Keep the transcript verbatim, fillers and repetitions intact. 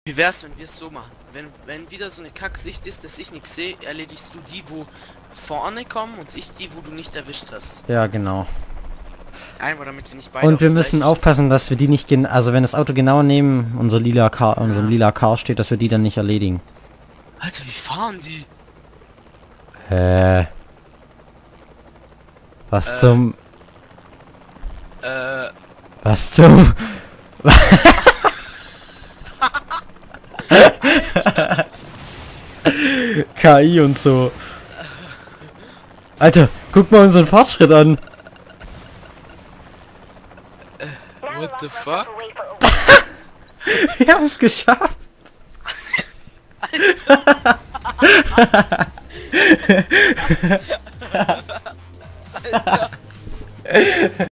Wie wär's, wenn wir es so machen? Wenn, wenn wieder so eine Kacksicht ist, dass ich nichts sehe, erledigst du die, wo vorne kommen und ich die, wo du nicht erwischt hast. Ja, genau. Einfach damit wir nicht beide Und wir aufs müssen Gleiche aufpassen, dass wir die nicht gen... Also wenn das Auto genau neben unser lila Car, unserem Ja. lila Car steht, dass wir die dann nicht erledigen. schießen. Alter, wie fahren die? Äh. Was Äh. zum... Äh, Was zum... K I und so. Alter, guck mal unseren Fortschritt an. what the fuck? Wir haben es geschafft. Alter.